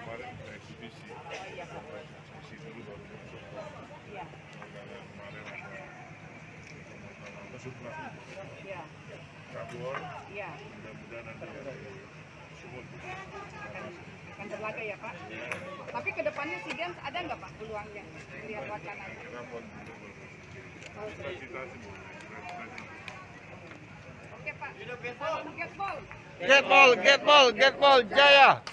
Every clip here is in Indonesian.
kemarin eksibisi. Oh iya Pak. Eksibisi dulu baru masuk. Iya. Karena kemarin ada surprise. Iya. Kabur. Iya. Mudah-mudahan nanti sumut. Akan berlaga ya Pak. Tapi kedepannya SEA Games ada nggak Pak peluangnya? Lihat wacananya. Rapor. Cita-cita. Oke Pak. Salam Getball. Getball, Jaya.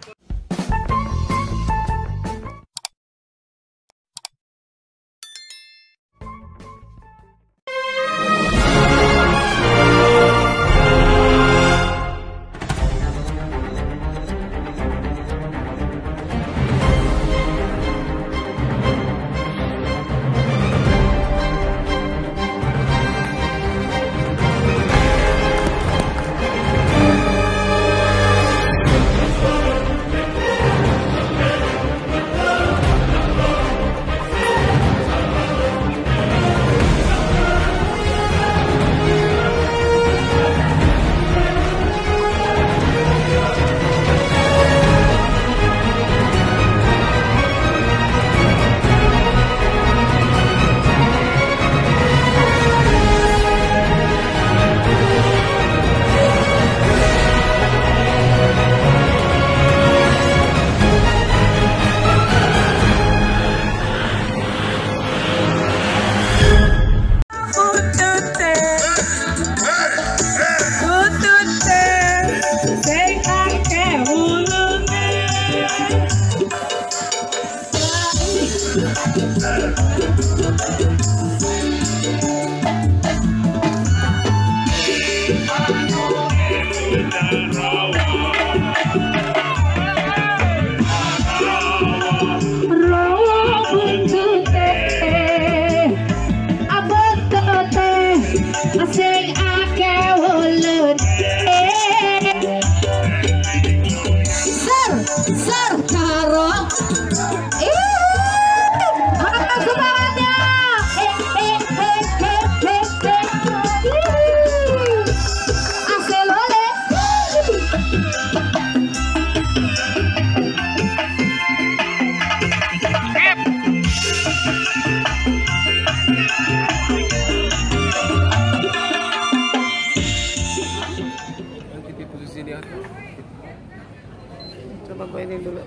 Coba gue ini dulu.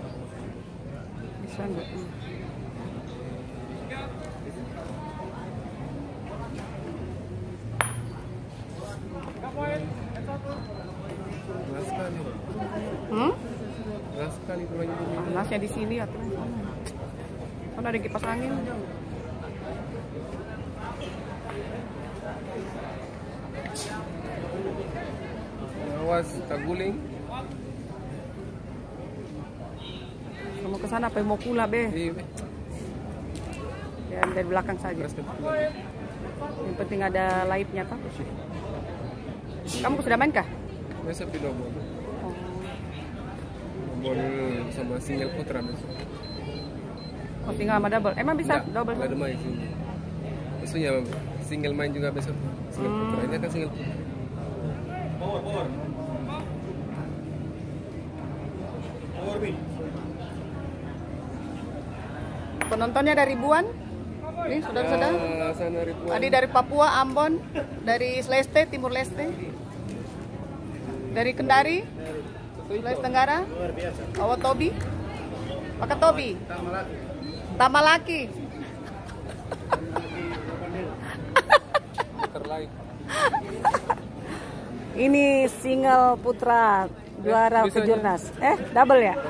Bisa nggak? Keras sekali. Keras sekali pulangnya ini. Panasnya di sini atau kan ada kipas angin. Awas, tak guling. Mau ke sana apa mau pula be? Iya. Ya dari belakang saja. Keras sekali. Yang penting ada live-nya Pak. Kamu sudah main kah? Biasa pilih bol. Oh. Bol sama single putra besok. Oh, single sama double. Emang bisa double? Nggak ada main sini. Maksudnya single main juga besok. Single putra. Ini kan single putra. Power. Penontonnya ada ribuan. Nih, saudara-saudara. Sana ribuan. Tadi dari Papua, Ambon, dari Leste, Timur Leste, dari Kendari, Sulawesi Tenggara, Tobi, Wakatobi, Tamalaki. Ini single putra juara kejurnas. Double ya?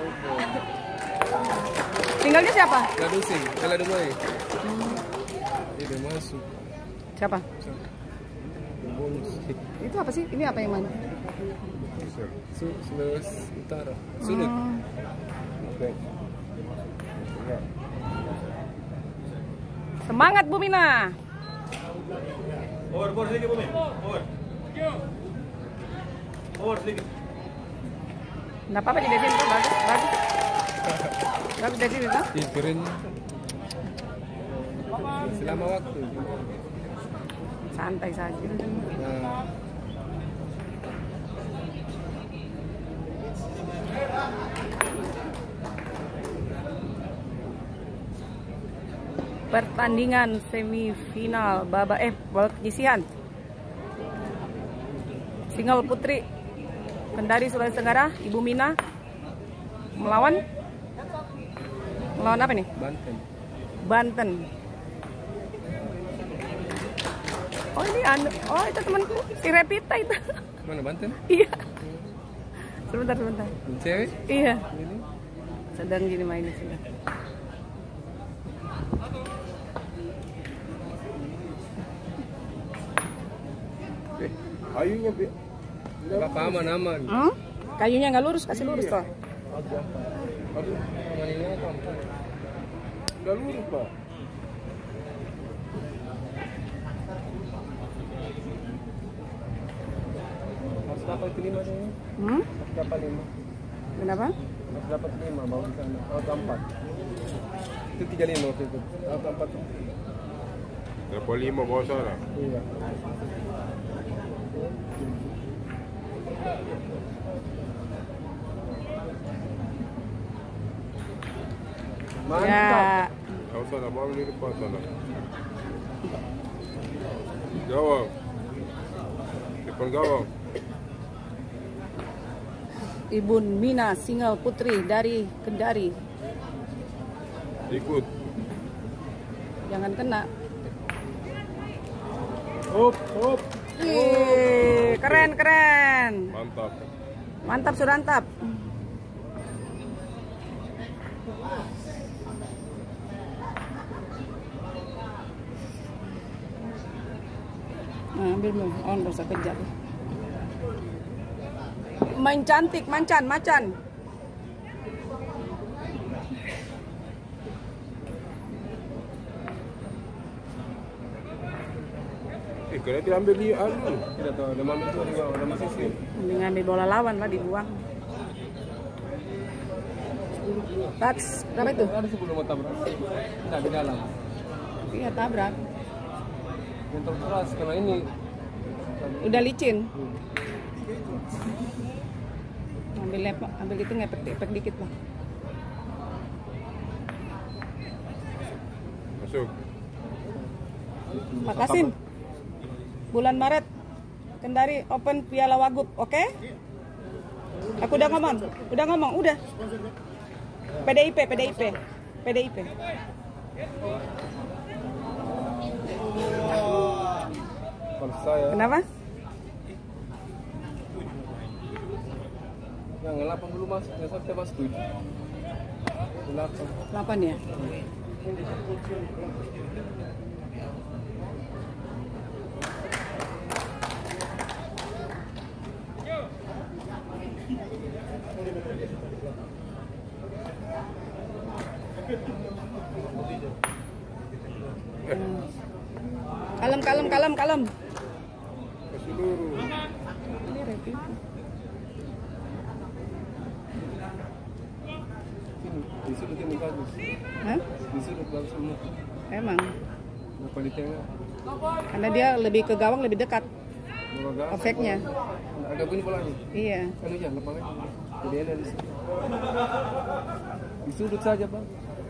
Singlenya siapa? Gadusing, kalau ada main. Dia masuk. Siapa? Bonus. Itu apa sih? Ini apa yang mana? Sulawesi Utara. Sulut. Semangat Bumina. Over sedikit Bumi. Over sedikit. Nggak apa-apa di sini tuh bagus. Bagus dari sini tuh. Pikirin selama waktu. Santai saja. Nah. pertandingan semifinal babak penyisihan single putri Kendari Sulawesi Tenggara. Ibu Mina melawan apa nih? Banten. Oh ini itu temanku si Repita itu. Mana Banten? Iya. Sebentar. Cewek? Iya. Ini? Sedang gini mainnya sudah. Ayunya Bapak aman. Kayunya nggak lurus, kasih lurus toh. Aman ini apa? udah lurus, Pak. Harus dapat 5 nih. Harus dapat 5. Kenapa? Harus dapat 5 bawa di sana. Oh, 4. Itu 35 waktu itu. Oh, 4. Dapat 5 bawa sana. Iya. Ya. Tahu sana, bawa di depan sana. Gawang. Depan gawang. Ibu Mina single putri dari Kendari. Ikut. Jangan kena. Hop. Wih, keren. Mantap. Mantap Surantap. Nah, ambil belum? Oh, nggak usah kejar. Main cantik, macan. Kena diambil di Tidak tahu, ada mami itu ada masih sih. Mending ambil bola lawan lah, dibuang. Tats, berapa itu? Ada sebelum mau tabrak. Tidak di dalam. Iya, tabrak. Yang keras karena ini. Udah licin. Ambil itu ngepek dikit lah. masuk. Pak Kasim, bulan Maret Kendari Open Piala Wagub, oke? Aku udah ngomong, udah. PDIP. Kalau saya. Kenapa? Yang 8 dulu mas, yang sampai mas 7. 8 ya? Kalem. Kasih lurus. Ini ready. Di sudut ini bagus. Hah? Di sudut bagus semua. Emang. Kenapa di tengah? Karena dia lebih ke gawang lebih dekat Agak efeknya. agak bunyi bolanya. Iya. Kan hujan lepas lagi. Jadi enak di sudut. Di sudut saja bang.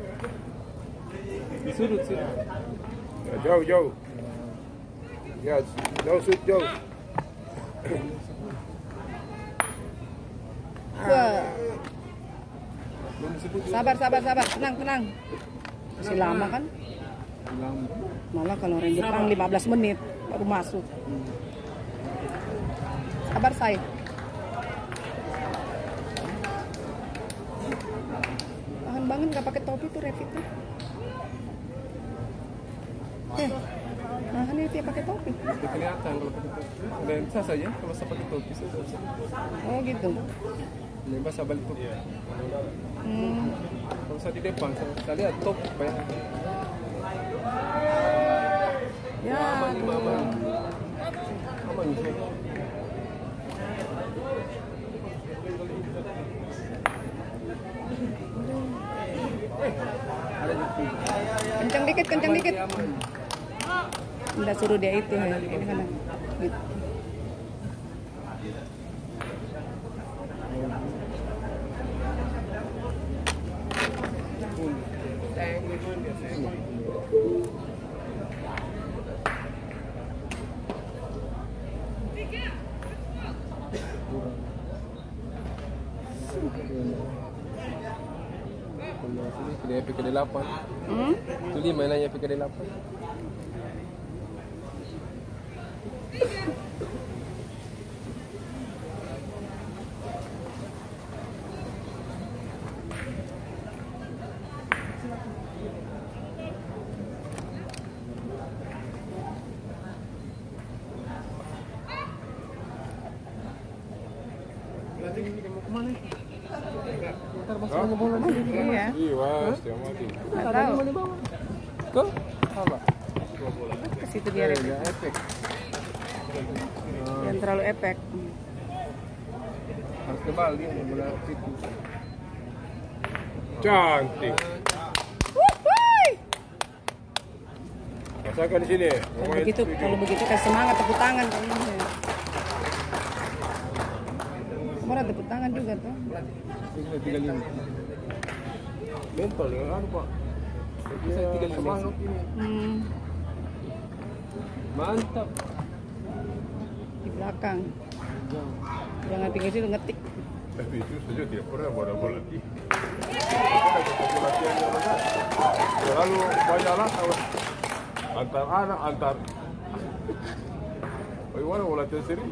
Di sudut sih. Ya, jauh. Ya, jauh. Wah. Belum disebut. Sabar. Tenang. Masih lama kan? Lama. Malah kalau orang Jepang 15 menit baru masuk. Sabar, Say. Tahan banget nggak pakai topi tuh Revit tuh. Nah, ini dia pakai topi. Tidak kelihatan kalau pakai topi. Dan bisa saja kalau saya pakai topi saya bisa. Oh gitu. Bebas saya balik topi. Kalau saya di depan saya lihat top banyak. Ya. Aman. Kencang dikit. Udah suruh dia itu ya. Ini kan. Gitu. Dia PKD 8. Itu 5 nanya PKD 8. Iya. Iya, setengah mati. Nggak tahu. Kok? Salah. Ke situ dia Ya, efek. yang terlalu efek. Harus tebal dia bola situ. Cantik. Wuhui. Rasakan di sini. Kalau begitu kasih semangat tepuk tangan kayaknya. Kamu ada tepuk tangan juga tuh. Ini 35. Mental dengan anu, Pak. Bisa 35. Mantap. Di belakang. Jangan tinggal situ ngetik. Tapi itu saja tidak pernah bola latih. Kita latihan yang mana? Selalu banyaklah antar anak antar. Bagaimana mau latihan sendiri?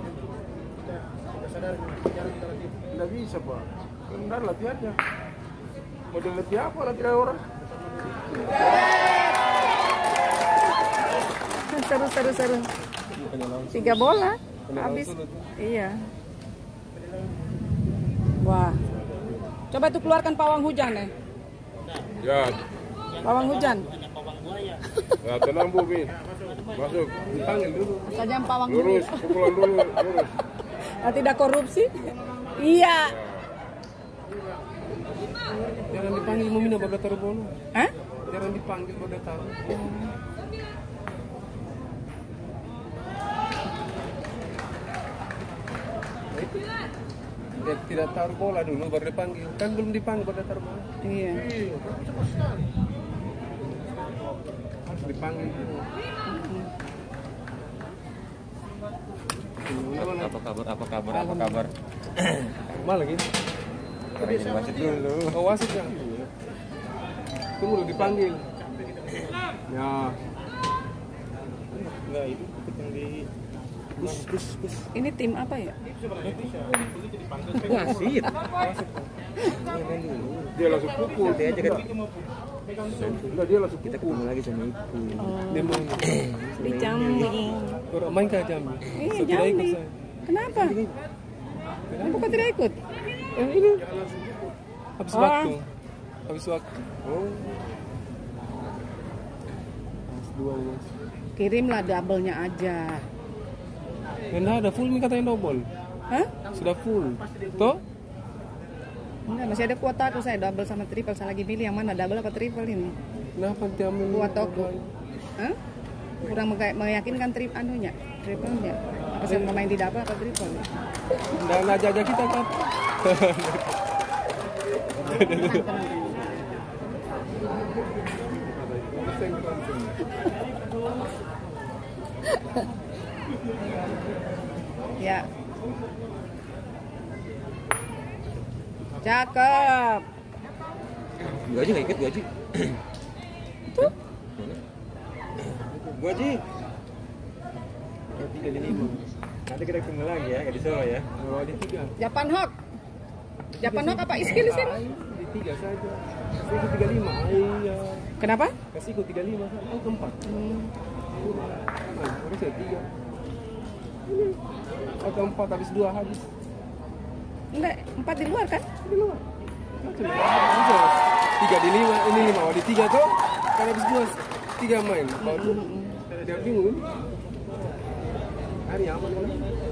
Tidak bisa, Pak. Benar latihannya. Model latihan apa latihan orang? Seru. 3 bola. Habis. Iya. Wah. Coba tuh keluarkan pawang hujan ya. Ya. Pawang hujan. Ya, tenang Bu, Mi. Masuk. Dipanggil dulu. Saja pawang Lurus, hujan. pukulan dulu, lurus. Tidak korupsi. Iya. Jangan dipanggil mau minum baru taruh bola. Hah? Jangan dipanggil baru taruh. Dia tidak taruh bola dulu baru dipanggil. Kan belum dipanggil baru taruh bola. Iya. Harus dipanggil dulu. Apa kabar? Malah gitu. Wasit dulu. Oh, wasit ya. Tunggu dulu dipanggil. Ya. Enggak, itu yang di bus. Ini tim apa ya? Wasit. Dia langsung pukul. Dia aja kan. Enggak, dia langsung Kita pukul. ketemu lagi sama itu. Dia mau Di Jambi. orang main ke Jambi. Iya, So, tidak ikut Jambi. saya. Kenapa? Kenapa kau tidak ikut? Ini habis Oh. waktu. Habis waktu. Oh, Habis 2 Mas. Kirimlah double-nya aja. Enggak ada full nih katanya double. Hah? Sudah full. Toh? Enggak, masih ada kuota aku saya double sama triple. Saya lagi pilih yang mana double apa triple ini. Kenapa diambil? Kuat toko. Hah? Kurang meyakinkan triple-nya. Apa saya mau main di double atau triple? Dan aja kita kan. Ya. Cakep. Gua aja nggak ikut, gua aja. Tuh. Gua aja. 3-5. Nanti kita ketemu lagi ya, di Solo ya. Oh, di 3. Japan Hawk. Japan Hawk apa iskil sih? Di 3 saja. Kasih ikut 35. Iya. Kenapa? Kasih ikut 35 saja. Oh, keempat. Nah, harus ya 3. Oh, keempat habis 2 habis. Enggak, 4 di luar kan? Di luar. 3 di 5, ini 5. Oh, di 3 tuh. Kan habis 2, 3 main. Kalau tuh, dia bingung. Hari aman kan?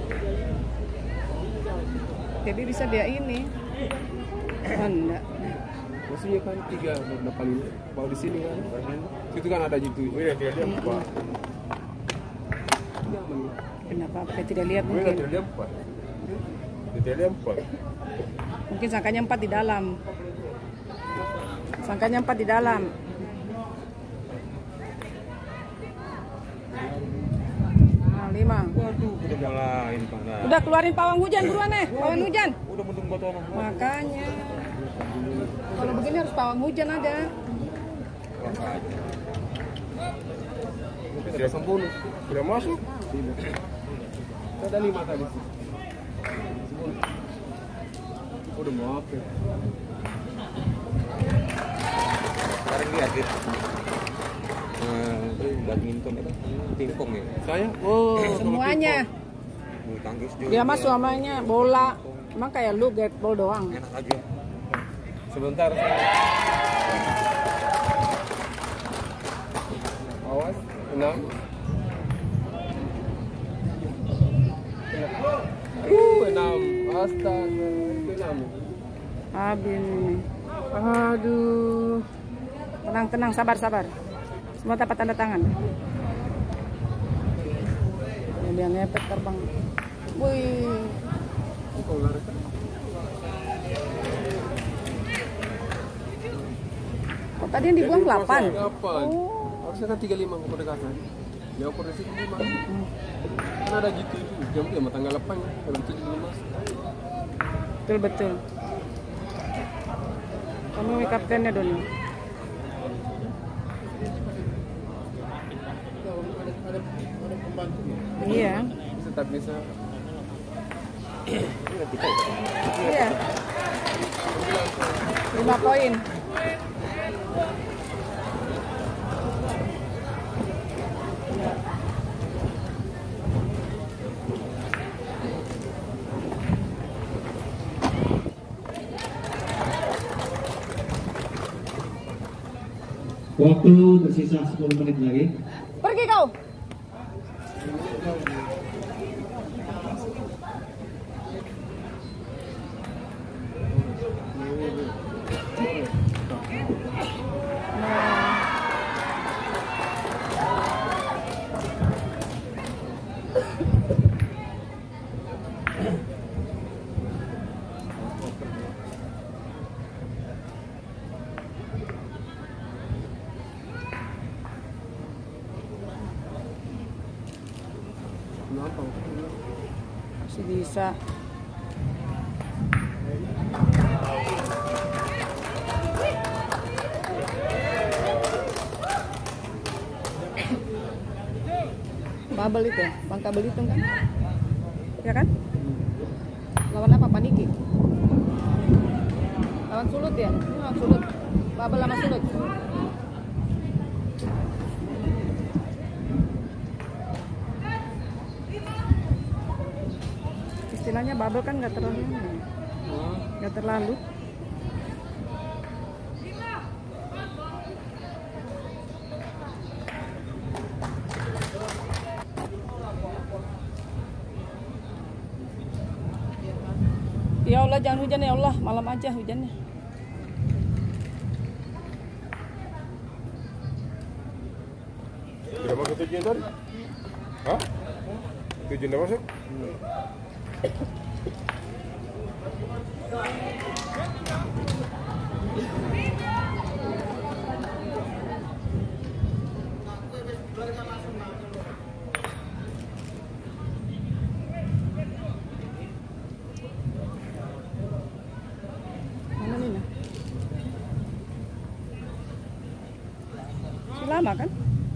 Jadi bisa dia ini. Oh, enggak. Maksudnya kan 3 berapa kali bawa di sini kan? Itu kan ada gitu. iya, dia empat. Ini aman. Kenapa dia tidak lihat Dia mungkin? empat. Dia empat. Mungkin sangkanya 4 di dalam. Sangkanya 4 di dalam. 5. Waduh, udah nyalain panas. Udah keluarin pawang hujan buruan pawang hujan. Udah mendung botol. Makanya. Kalau begini harus pawang hujan ada. Sudah sempurna. Sudah masuk. Ada 5 tadi. Udah mau apa? Sekarang lihat gitu. Badminton apa? Pingpong ya. Saya? Oh, Semuanya. Bulu tangkis juga. Dia mah suamanya bola. Emang kayak lu gateball doang. Enak aja. sebentar. Awas, 6. 6. Astaga, itu 6. Habis ini. Aduh. Tenang, sabar. Semua dapat tanda tangan. Dia ngepet terbang. Wih. Oh, tadi yang dibuang 8. 8. Harusnya kan 35 mau pendekatan. Dia ukur dari situ 5. Kan ada gitu itu. Jam dia tanggal 8 kalau itu 5. Betul. Kamu kaptennya Doni. Iya. Tetap bisa. Iya. 5 poin. Waktu tersisa 10 menit lagi. Pergi kau. Masih bisa. Babel itu, Bangka Belitung kan? Ya kan? Lawan apa? Paniki. Lawan Sulut ya? Lawan Sulut. Babel sama Sulut. Istilahnya Babel kan nggak terlalu. Ya Allah jangan hujan ya Allah, malam aja hujannya. Sudah masuk tujuan tadi? Hah? Tujuan udah masuk? Mana Nina? Masih lama kan?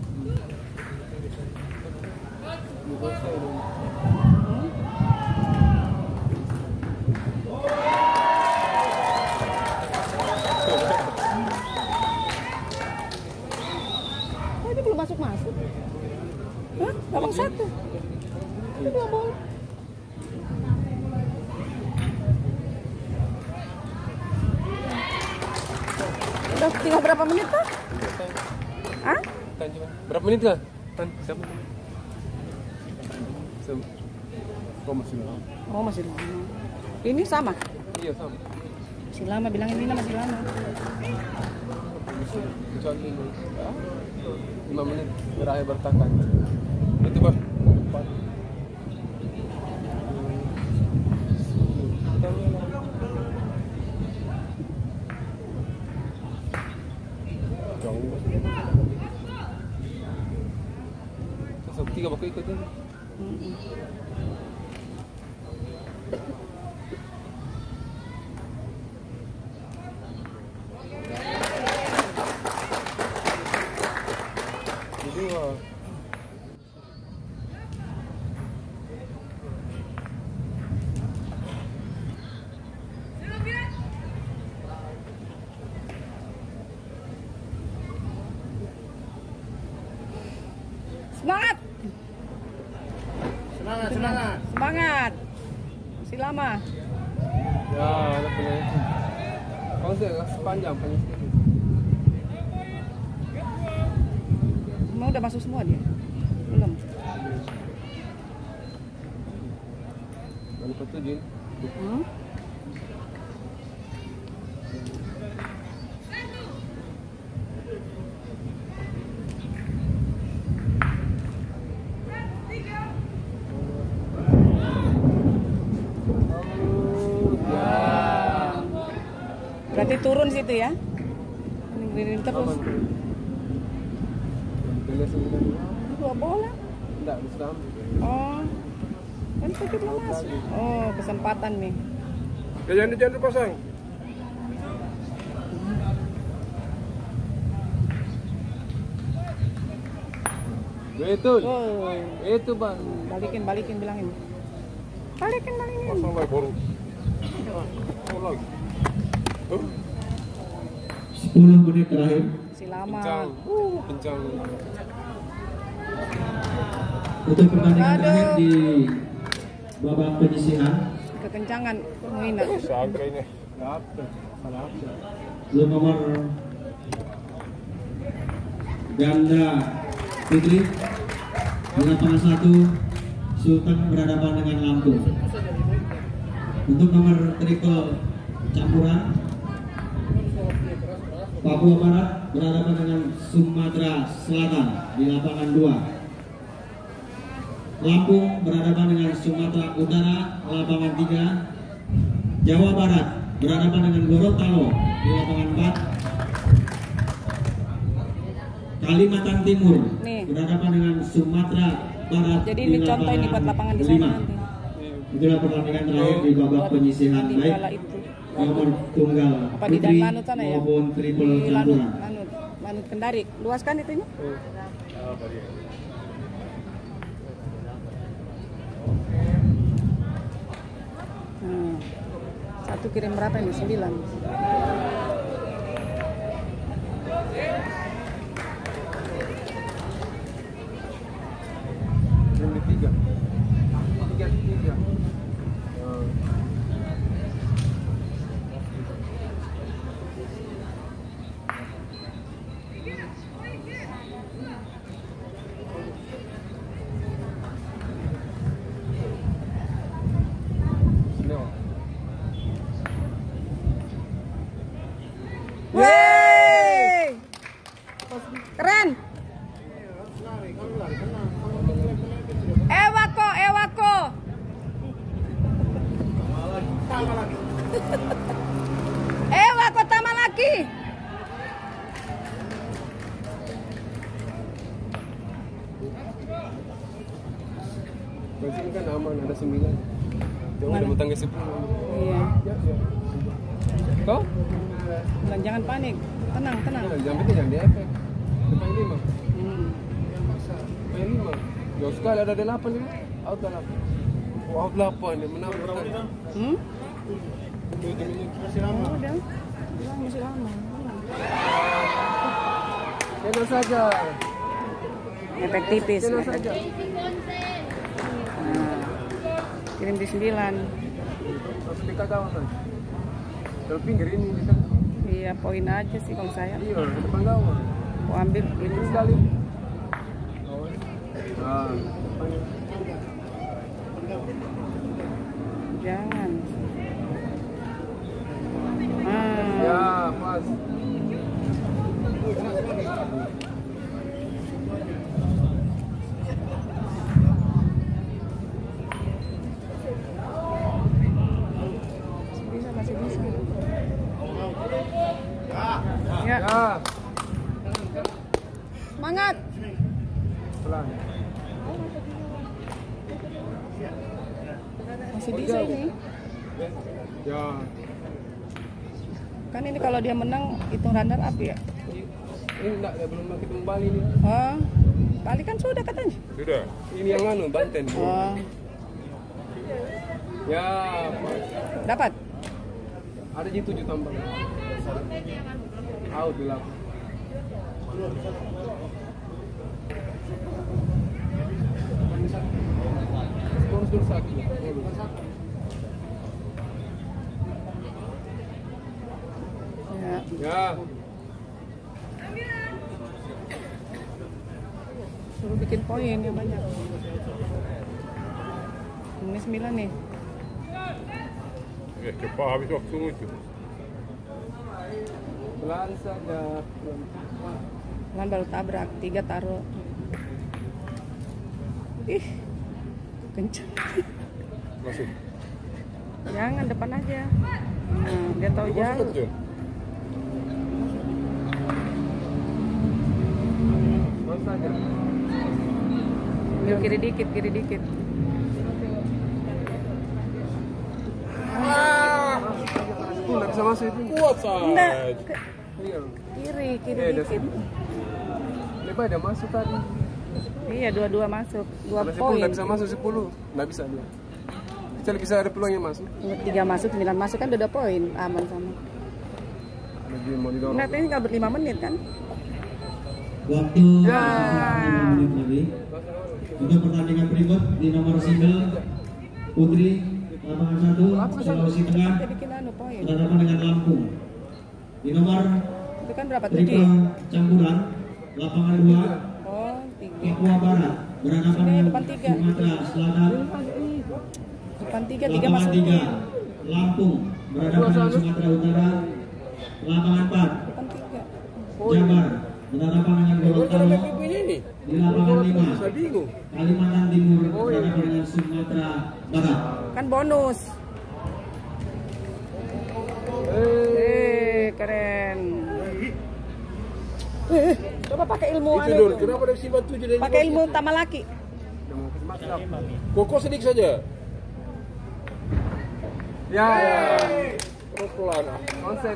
Oh, ini belum masuk. Hah? Gabung 1. Ini belum bola. Udah tinggal berapa menit tuh? Hah? Tan, coba. Berapa menit kan? Tan, siapa? Oh, masih lama. Oh, masih lama. Ini sama? Iya, sama. Masih lama, bilangin Nina masih lama. Kecuali ini. 5 menit terakhir bertahan. Itu Pak. Jauh. 3 baku ikut ini. Jadi wah. Semangat. Semangat, semangat. Semangat. Masih lama. Ya, ada punya. Kalau saya sepanjang sedikit. Emang udah masuk semua dia? Belum. Lalu petujuh. Hmm? Berarti turun situ ya? Ini terus. Dua bola? Enggak, bisa ambil. Oh. Kan itu belum masuk. Oh, kesempatan nih. Ya, jangan dipasang. Betul. Oh. Itu bang. Balikin bilangin. Balikin. Pasang lagi baru. Oh, lagi. 10 menit terakhir. Si lama. Kencang. Untuk pertandingan Aduh. terakhir di babak penyisihan. Kekencangan menghina. Sagre ini. Salah apa? Nomor ganda putri di lapangan 1 Sultan berhadapan dengan Lampung. Untuk nomor triple campuran Papua Barat berhadapan dengan Sumatera Selatan di lapangan 2. Lampung berhadapan dengan Sumatera Utara lapangan 3. Jawa Barat berhadapan dengan Gorontalo di lapangan 4. Kalimantan Timur Nih. berhadapan dengan Sumatera Barat Jadi di ini contoh ini buat lapangan di sana 5. nanti. Itulah pertandingan terakhir di babak Buat penyisihan di baik bola itu. nomor tunggal Apa di putri Lanut sana ya? maupun triple Di Lanut, campuran. Lanut Kendari. Luas kan itunya? Satu kirim berapa ini? 9. Kirim di 3. 3. Wey! Keren. Ewako. Ewako Tamalaki. Berarti ini kan aman, ada 9. Jangan ada tangga 10. Iya. Kau? Jangan panik. Tenang. Jangan penting jangan di efek. Depan 5. Main 5. Jauh sekali ada 8 ini. Out 8. Out 8 dia menang. Masih lama. Udah. Bilang masih lama. Tenang saja. Efek tipis. Tenang saja. Nah, kirim di 9. Harus dekat gawang kan. Dari pinggir ini dekat. Iya, poin aja sih kalau saya. Iya, di depan gawang. Mau ambil itu Sekali. Nah, jangan. ya pas. Masih bisa. Ya. Ya, Semangat. pelan. Masih bisa ini. Ya, Kan ini kalau dia menang hitung runner up ya. ini enggak, ya belum lagi kembali nih. Oh, Bali kan sudah katanya. Sudah. Ini yang anu Banten. Oh, Ya, dapat. ada G7 tambah. Out di lapang. Bonus dulu satu. Ya. Ya, Suruh bikin poin yang banyak. Ini 9 nih. Ya, cepat habis waktu itu. pelan saja. Kan baru tabrak, 3 taruh. Ih, kencang. Masuk. Jangan depan aja. Nah, dia tahu Masuk jauh. betul. Pelan saja. Kiri dikit, kiri dikit. Nggak bisa masuk itu. Kuat Enggak, saja. Iya. kiri Ada dikit. Lebar ada masuk tadi. Iya, dua-dua masuk. 2 Kalau 10 poin. nggak bisa masuk 10, nggak bisa dia. Kecuali bisa ada peluangnya masuk. 3 masuk, 9 masuk kan udah 2 poin, aman sama. Lagi mau didorong. Nah, ini nggak ber-5 menit kan? Waktu 5 menit lagi. Untuk pertandingan berikut di nomor single putri lapangan 1 Sulawesi Tengah Dia bikin anu poin. berhadapan dengan Lampung. Di nomor Itu kan berapa? triple 7. campuran lapangan 2 Oh, 3. Papua Barat berhadapan Sini, dengan depan 3. Sumatera Selatan. Depan 3 Lapangan masuk. 3 Lampung berhadapan dengan Sumatera Utara. Lapangan 4 Depan 3. Jabar berhadapan dengan Gorontalo. Di lapangan 5 Saya bingung. Kalimantan Timur berhadapan dengan Sumatera Barat. Kan bonus. Keren. Coba pakai ilmu Itu anu. Dul, kenapa ada simpan 7 dari Pakai ilmu tamalaki. Koko sedikit saja. Ya, Pelan. konsen.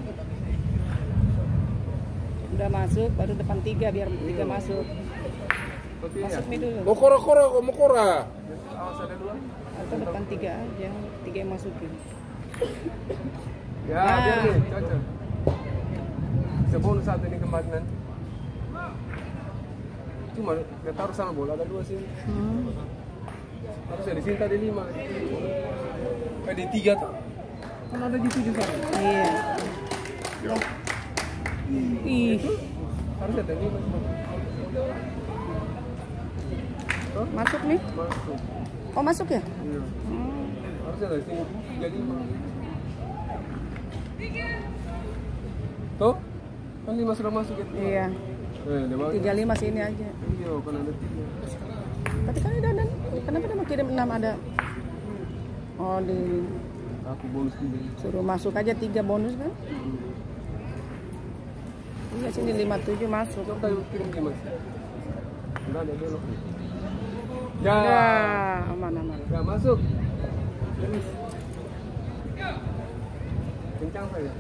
Udah masuk, baru depan 3 biar 3 masuk. Seperti ya. Masuk nih dulu. Mau kora-kora, mau kora. Awas ada 2. Atau depan 3 aja, 3 yang masukin. Ya, Ah. biar nih, cocok. Bisa bonus 1 ini kembali nanti. Cuma nggak taruh sama bola ada 2 sini. Harusnya di sini tadi 5. Di 3 tuh. Kan ada di 7 sana. Iya. Ih, Harusnya ada 5. masuk nih. Masuk. Oh, masuk ya? Iya. Harusnya dari sini 35. Tuh, kan 5 sudah masuk ya. Iya. Dia bagus. 35 sini aja. Iya, kan ada 3. Tapi kan udah ada. Kenapa dia mau kirim 6 ada? Oh, di Aku bonus juga. suruh masuk aja 3 bonus kan? Iya, sini 57 masuk. Coba kirim ke Mas. Enggak ada belok. Ya, Ya, aman. enggak masuk. Kencang saya.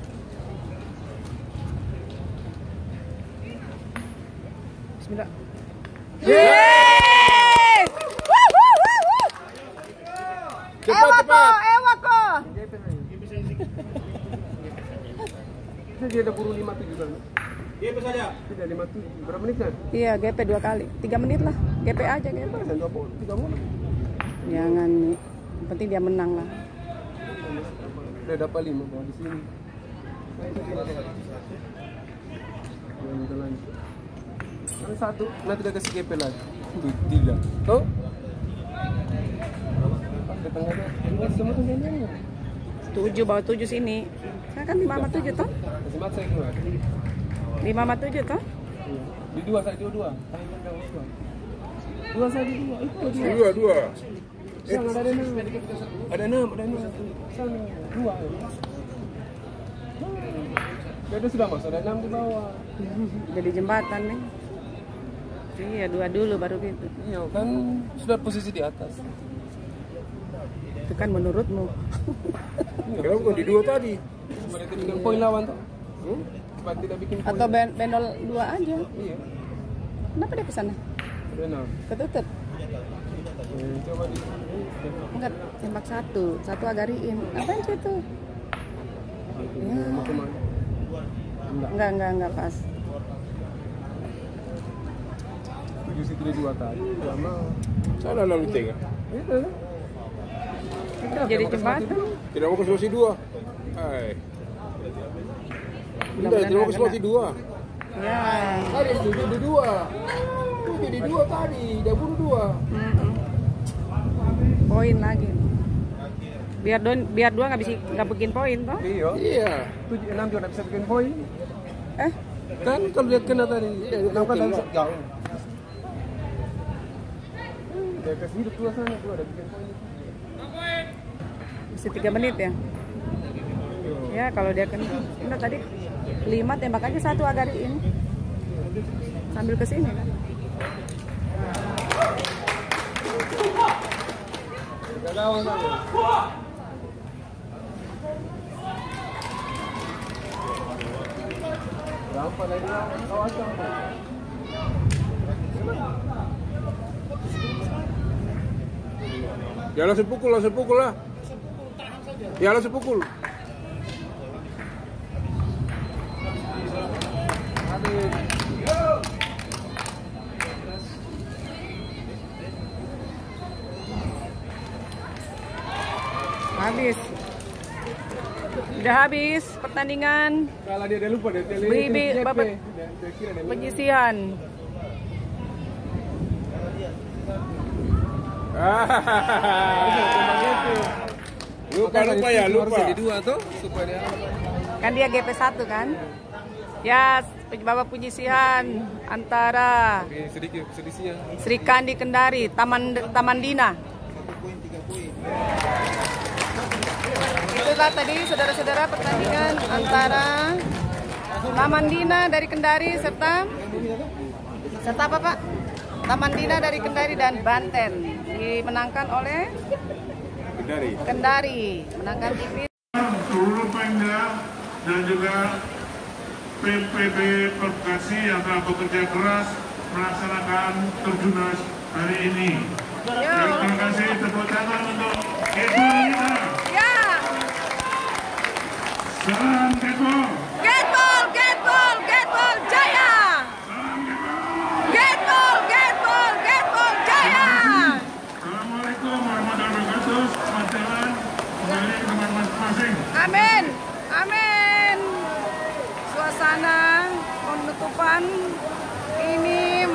Bismillah. Cepat. Ewako. Dia ada buru 57 kan? Dia bisa aja. Tidak 57. Berapa menit kan? Iya, GP 2 kali. 3 menit lah. GP aja GP. Dan 3 menit. Jangan nih. Yang penting dia menang lah. Udah dapat 5 bawa di sini. Jangan minta lagi. Ada 1, nanti udah kasih GP lagi. 3. Tuh. Pas ke tengahnya. Ini semua tengahnya. 7 bawa 7 sini. Saya kan 5 sama 7 toh? Kasih mat saya keluar. 5 sama 7 toh? Iya. Di 2 saya 2. Tadi kan 2. 2 saya di 2. Itu 2. Dua. Sana ada 6. Ada 6. Sana 2. Dia sudah masuk, ada 6 di bawah. Jadi jembatan nih. Iya, 2 dulu baru gitu. Iya kan sudah posisi di atas. Itu kan menurutmu. Kenapa kok di 2 tadi? Supaya tinggal poin lawan tuh. Supaya tidak bikin poin. Atau bendol 2 aja. Iya. Kenapa dia ke sana? Benar. Ketutup. Coba di. Enggak, tembak satu agariin. Apaan sih itu? Ya. Mau kemana? Enggak pas. Justru tidak 2 tadi. Lama. Sana lalu tengah. Iya. Jadi jembatan. Tidak mau ke Sulawesi 2. Hai. Tidak, tidak mau ke Sulawesi 2. Ya. Tadi itu jadi 2. Itu jadi 2 tadi. Dia bunuh 2. Poin lagi. Biar 2 nggak bikin poin toh? Iya. Iya. 7-6 juga bisa bikin poin. Kan kalau dia kena tadi. Iya, dia kan tadi jauh. Dia kasih hidup 2 sana, 2 ada bikin poin. Masih 3 menit ya? Ya kalau dia kena tadi 5 tembak aja 1 agariin. Sambil kesini kan? Gampang lagi kawasan. Ya langsung pukul lah. Ya langsung pukul. Habis. Udah habis pertandingan. Kalau dia lupa dia Bapak penyisihan. Lupa ya. Di 2 tuh supaya dia. Kan dia GP1 kan? Ya, babak penyisihan antara Sedikit sedisinya. Sri Kandi Kendari, Taman Dina. Itulah tadi saudara-saudara pertandingan antara Taman Dina dari Kendari serta apa Pak? Taman Dina dari Kendari dan Banten dimenangkan oleh Kendari menangkan tipis. Seluruh Pemda dan juga PPB Bekasi yang telah bekerja keras melaksanakan terjunas hari ini. Terima kasih, tepuk tangan untuk Ketua kita. Ya. Salam Ketua. Getball Jaya. Getball Jaya. Assalamualaikum warahmatullahi wabarakatuh. Selamat jalan kembali ke tempat masing-masing. Amin. Suasana penutupan ini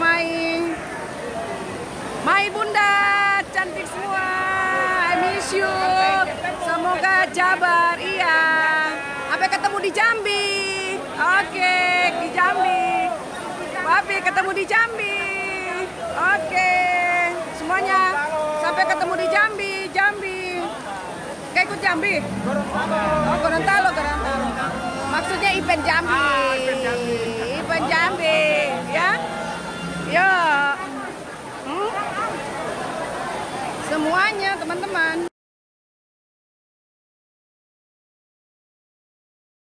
Mai Bunda cantik semua. I miss you. Semoga Jabar. Iya. Sampai ketemu di Jambi. Oke, di Jambi. Papi ketemu di Jambi. Oke. Semuanya sampai ketemu di Jambi. Kayak ikut Jambi? Oh, Gorontalo. Maksudnya event Jambi. Event Jambi, ya? Yo. Semuanya, teman-teman.